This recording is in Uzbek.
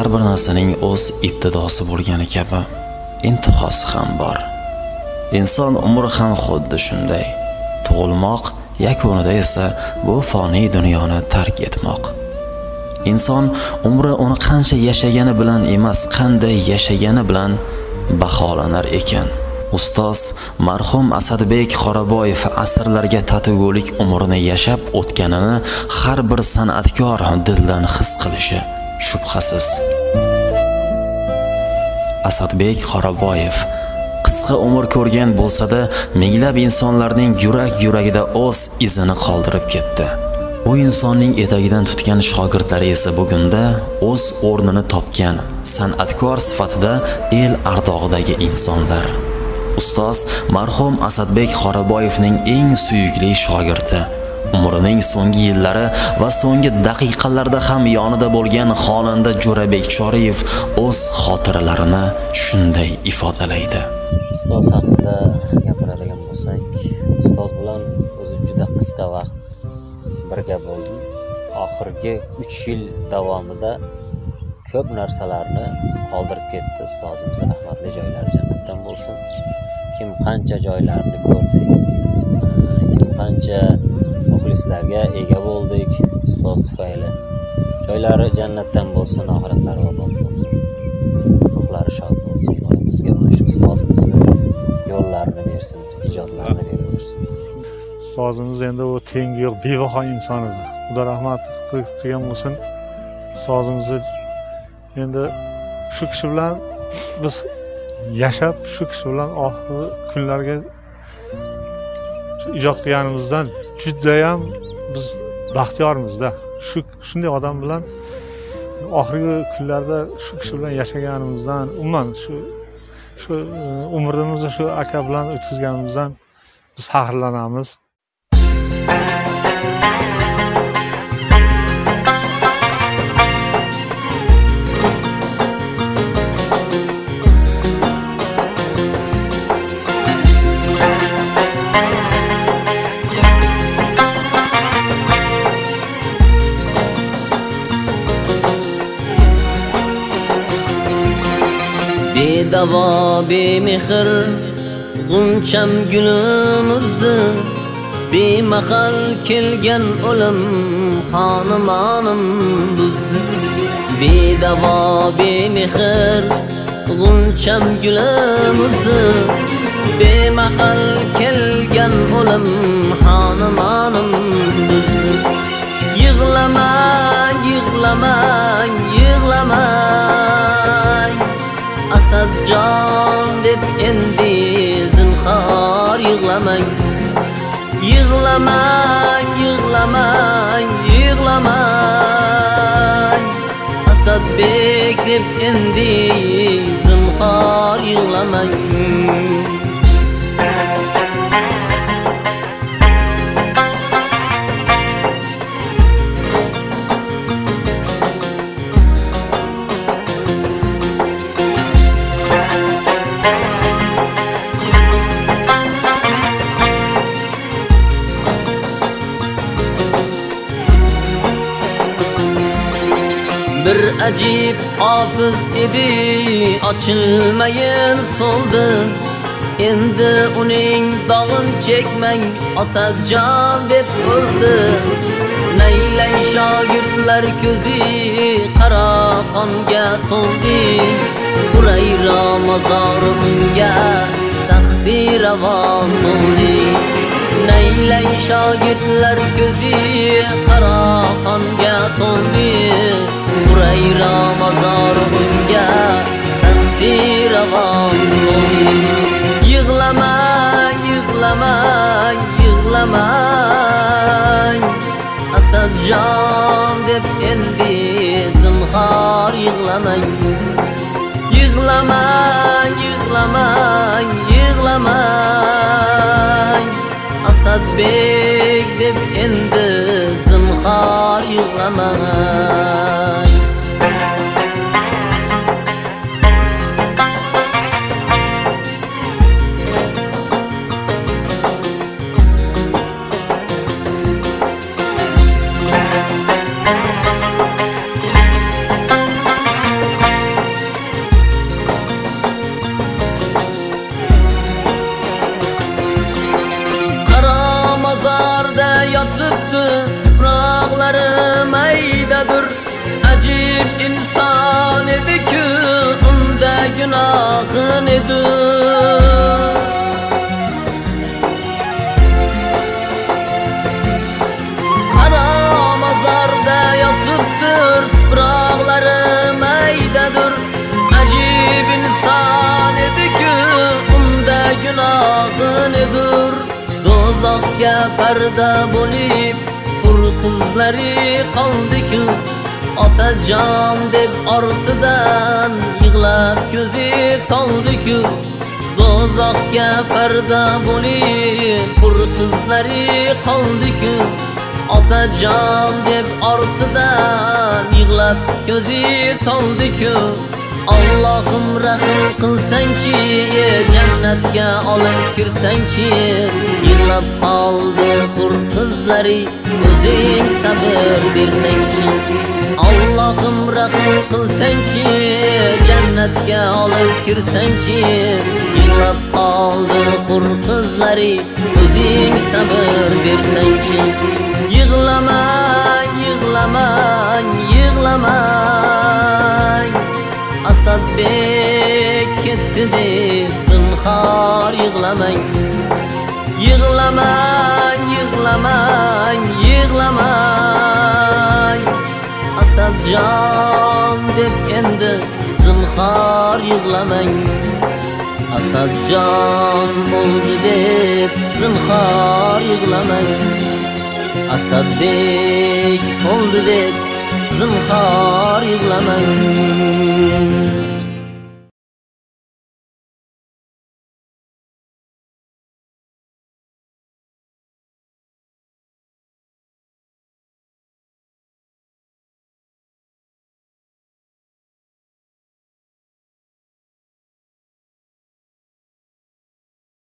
bir narsaning o'z ibtidosi bo'lgani kabi intihosi ham bor. Inson umri ham xuddi shunday. Tug'ilmoq, yakunida esa bu foniy dunyoni tark etmoq. Inson umri uni qancha yashagani bilan emas, qanday yashagani bilan baholanar ekan. Ustoz marhum Asadbek Qoraboyev asrlarga tatigulik umrini yashab o'tganini har bir san'atkor dildan his qilishi shubhasiz. Asadbek Qoraboyev qisqa umr ko'rgan bo'lsa-da, minglab insonlarning yurak-yuragida o'z izini qoldirib ketdi. U insonning etagidan tutgan shogirdlari esa bugunda o'z o'rnini topgan san'atkor sifatida el ardog'idagi insonlar. Ustoz marhum Asadbek Qoraboyevning eng suyukli shogirdi, umrining so'nggi yillari va so'nggi daqiqalarida ham yonida bo'lgan xonanda Jo'rabek Choriyev o'z xotiralarini shunday ifodalaydi. Ustoz haqida gapiradigan bo'lsak, ustoz bilan o'zi juda qisqa vaqt birga bo'ldim. Oxirgi 3 yil davomida ko'p narsalarni qoldirib ketdi ustozimiz, rahmatli joylari jannatdan bo'lsin. Kim qancha joylarni ko'rdik, kim qancha muxlislarga ega bo'ldik ustoz tufayli. Joylari jannatdan bo'lsin, oxiratlari obod bo'lsin. Ruhlari shod bo'lsin. Iloyimizga mana shu ustozimizni yo'llarini bersin, ijodlarini beraversin. Ustozimiz endi u tengi yo'q, bebaho inson edi. Xudo rahmat qilgan bo'lsin. Ustozimizni endi shu kishi bilan biz yashab, shu kishi bilan oxirgi kunlarga ijod qilganimizdan juda ham biz baxtiyormizda. Shunday odam bilan oxirgi kunlarda shu kishi bilan yashaganimizdan, umuman shu umrimizni shu aka bilan o'tkazganimizdan biz faxrlanamiz. Bedavo bemehr g'uncham gulimizdi, bemahal kelgan o'lim xonumonim buzdi. Bedavo bemehr g'uncham gulimizdi, bemahal kelgan o'lim xonumonim buzdi. Yig'lamang, yig'lamang, yig'lamang, Asadjon deb endi zinhor yig'lamang. Yig'lamang, yig'lamang, yig'lamang, Asadbek deb endi zinhor yig'lamang. Bir ajib hofiz edi, ochilmayin soldi. Endi uning dog'in chekmang, Otajon deb o'ldi. Naylay shogirdlar ko'zi qaro qonga to'ldi. Urayro mozorimga taxti ravon bo'ldi. Naylay shogirdlar ko'zi qaro qonga to'ldi. Urayro mozorimga taxti ravon bo'ldi. Yig'lamang, yig'lamang, yig'lamang, Asadjon deb endi zinhor yig'lamang. Yig'lamang, yig'lamang, yig'lamang, Asadbek deb endi zinhor yig'lamang. Acib inson edi-ku, unda gunohi nedir? Qara mozorda yotibdir, tuproqlari maydadir. Acib inson edi-ku, unda gunohi nedir? Do'zaxga parda bo'lib hur qizlari qoldi-ku, otajon deb ortidan yig'lab ko'zi toldi-ku. Do'zaxga parda bo'lib hur qizlari qoldi-ku, otajon deb ortidan yig'lab ko'zi toldi-ku. Allohim rahim qilsangchi, jannatga olib kirsangchi. Yig'lab qoldi hur qizlari, o'zing sabr bersangchi. Allohim rahim qilsangchi, jannatga olib kirsangchi. Yig'lab qoldi hur qizlari, o'zing sabr bersangchi. Yig'lamang, yig'lamang, yig'lamang. Asadbek ketdi deb zinhor yig'lamang. Yig'lamang, yig'lamang, yig'lamang. Asadjon deb endi zinhor yig'lamang. Asadjon bo'ldi deb zinhor yig'lamang. Asadbek bo'ldi deb zinhor yig'lamang.